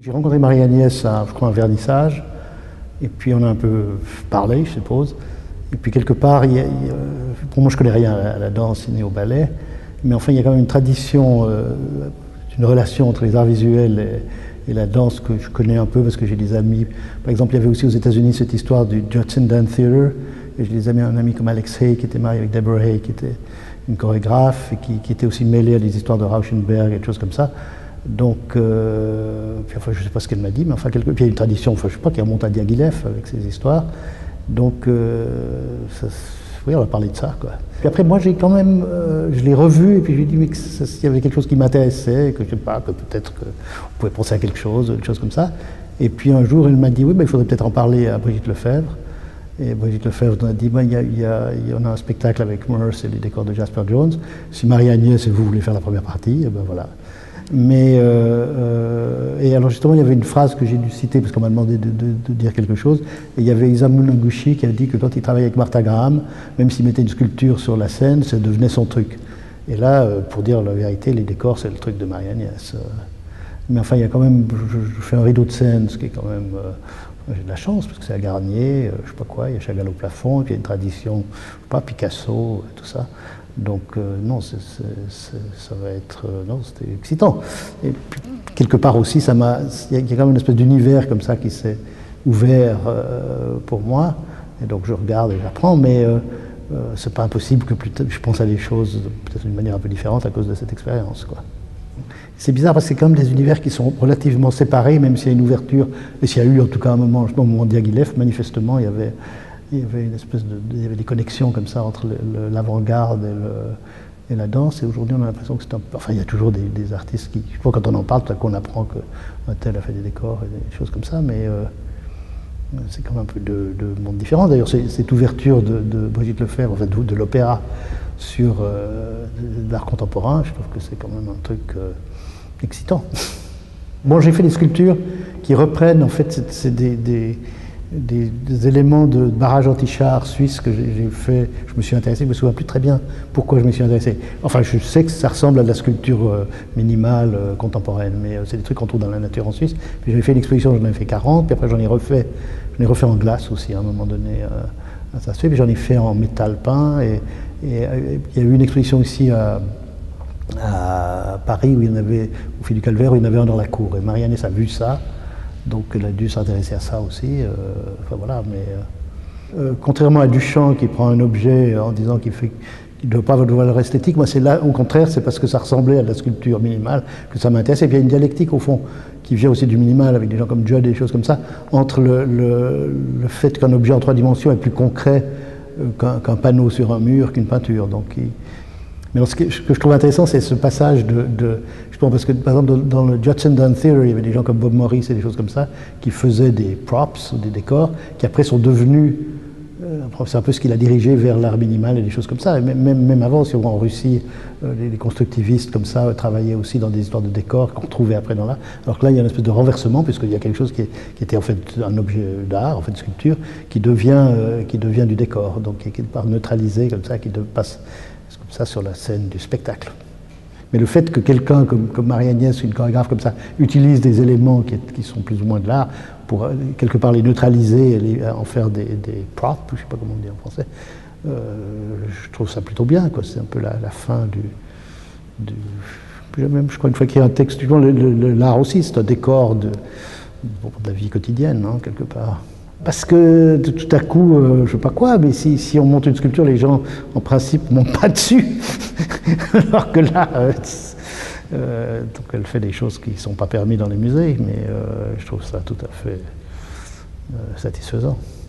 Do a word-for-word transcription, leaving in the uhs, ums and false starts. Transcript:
J'ai rencontré Marie-Agnès à, je crois, un vernissage, et puis on a un peu parlé, je suppose. Et puis quelque part, il y a, il y a, pour moi je connais rien à la danse ni au ballet, mais enfin il y a quand même une tradition, euh, une relation entre les arts visuels et, et la danse que je connais un peu parce que j'ai des amis. Par exemple, il y avait aussi aux États-Unis cette histoire du Judson Dance Theater, et j'ai des amis, un ami comme Alex Hay qui était marié avec Deborah Hay, qui était une chorégraphe et qui, qui était aussi mêlée à des histoires de Rauschenberg et des choses comme ça. Donc, euh, puis enfin, je ne sais pas ce qu'elle m'a dit, mais enfin, quelque, puis il y a une tradition, enfin, je ne sais pas, qui remonte à Diaghilev avec ses histoires. Donc, euh, ça, oui, on a parlé de ça, quoi. Puis après, moi, j'ai quand même, euh, je l'ai revu, et puis je lui ai dit, mais qu'il y avait quelque chose qui m'intéressait, que je ne sais pas, que peut-être qu'on pouvait penser à quelque chose, une chose comme ça. Et puis un jour, elle m'a dit, oui, ben, il faudrait peut-être en parler à Brigitte Lefebvre. Et Brigitte Lefebvre nous a dit, ben, il y a, il y a, il y a, on a un spectacle avec Merce et les décors de Jasper Jones. Si Marie-Agnès et vous voulez faire la première partie, eh ben voilà. Mais, euh, euh, et alors justement, il y avait une phrase que j'ai dû citer parce qu'on m'a demandé de, de, de dire quelque chose. Et il y avait Isamu Noguchi qui a dit que quand il travaillait avec Martha Graham, même s'il mettait une sculpture sur la scène, ça devenait son truc. Et là, pour dire la vérité, les décors, c'est le truc de Marie-Agnès. Mais enfin, il y a quand même, je, je fais un rideau de scène, ce qui est quand même, euh, j'ai de la chance parce que c'est à Garnier, euh, je sais pas quoi, il y a Chagall au plafond, et puis il y a une tradition, je sais pas, Picasso, tout ça. Donc euh, non, c'est, c'est, c'est, ça va être, euh, non, c'était excitant. Et puis, quelque part aussi, ça m'a, il y a quand même une espèce d'univers comme ça qui s'est ouvert euh, pour moi. Et donc je regarde et j'apprends, mais euh, euh, c'est pas impossible que plus tard, je pense à les choses peut-être d'une manière un peu différente à cause de cette expérience, quoi. C'est bizarre parce que c'est quand même des univers qui sont relativement séparés, même s'il y a une ouverture, et s'il y a eu en tout cas un moment, au moment de Diaghilev, manifestement, il y avait, il y avait une espèce de, il y avait des connexions comme ça entre le, le, l'avant-garde et, le, et la danse, et aujourd'hui on a l'impression que c'est un peu, enfin il y a toujours des, des artistes qui, je sais pas, quand on en parle, tout à coup on apprend qu'un tel a fait des décors et des choses comme ça, mais euh, c'est quand même un peu de, de monde différent. D'ailleurs, cette ouverture de, de Brigitte Lefebvre, en fait, de, de l'opéra sur euh, l'art contemporain, je trouve que c'est quand même un truc euh, excitant. Bon, j'ai fait des sculptures qui reprennent, en fait, c'est, c'est des, des, des, des éléments de barrage anti-char suisse que j'ai, j'ai fait. Je me suis intéressé, je ne me souviens plus très bien pourquoi je me suis intéressé. Enfin, je sais que ça ressemble à de la sculpture euh, minimale, euh, contemporaine, mais euh, c'est des trucs qu'on trouve dans la nature en Suisse. Puis j'avais fait une exposition, j'en avais fait quarante, puis après j'en ai refait, j'en ai refait en glace aussi à un moment donné, euh, ça se fait, puis j'en ai fait en métal peint, et, et, et il y a eu une exposition ici à à Paris, où il y en avait, au Fil du Calvaire, où il y en avait un dans la cour. Et Marie-Agnès a vu ça, donc elle a dû s'intéresser à ça aussi. Euh, enfin voilà, mais euh, euh, contrairement à Duchamp qui prend un objet en disant qu'il fait, qu'il ne doit pas avoir de valeur esthétique, moi c'est là, au contraire, c'est parce que ça ressemblait à de la sculpture minimale que ça m'intéresse. Et puis il y a une dialectique au fond qui vient aussi du minimal avec des gens comme Judd et des choses comme ça, entre le, le, le fait qu'un objet en trois dimensions est plus concret euh, qu'un, qu'un panneau sur un mur, qu'une peinture. Donc, il, Mais alors, ce, que, ce que je trouve intéressant, c'est ce passage de, de je pense parce que par exemple dans le Judson Dance Theater, il y avait des gens comme Bob Morris et des choses comme ça qui faisaient des props ou des décors qui après sont devenus, euh, c'est un peu ce qu'il a dirigé vers l'art minimal et des choses comme ça. Et même, même, même avant, si on va en Russie, euh, les, les constructivistes comme ça euh, travaillaient aussi dans des histoires de décors qu'on trouvait après dans l'art. Alors que là, il y a une espèce de renversement puisqu'il y a quelque chose qui, est, qui était en fait un objet d'art, en fait de sculpture, qui devient, euh, qui devient du décor, donc qui est quelque part neutralisé comme ça, qui de, passe comme ça sur la scène du spectacle. Mais le fait que quelqu'un comme, comme Marie-Agnès, une chorégraphe comme ça, utilise des éléments qui, qui sont plus ou moins de l'art pour quelque part les neutraliser, les, en faire des, des props, je ne sais pas comment on dit en français, euh, je trouve ça plutôt bien, quoi. C'est un peu la, la fin du... du même, je crois une fois qu'il y a un texte, le, le, l'art aussi, c'est un décor de, bon, de la vie quotidienne, hein, quelque part. Parce que de, tout à coup, euh, je ne sais pas quoi, mais si, si on monte une sculpture, les gens, en principe, ne montent pas dessus. Alors que là, euh, euh, donc elle fait des choses qui ne sont pas permises dans les musées, mais euh, je trouve ça tout à fait euh, satisfaisant.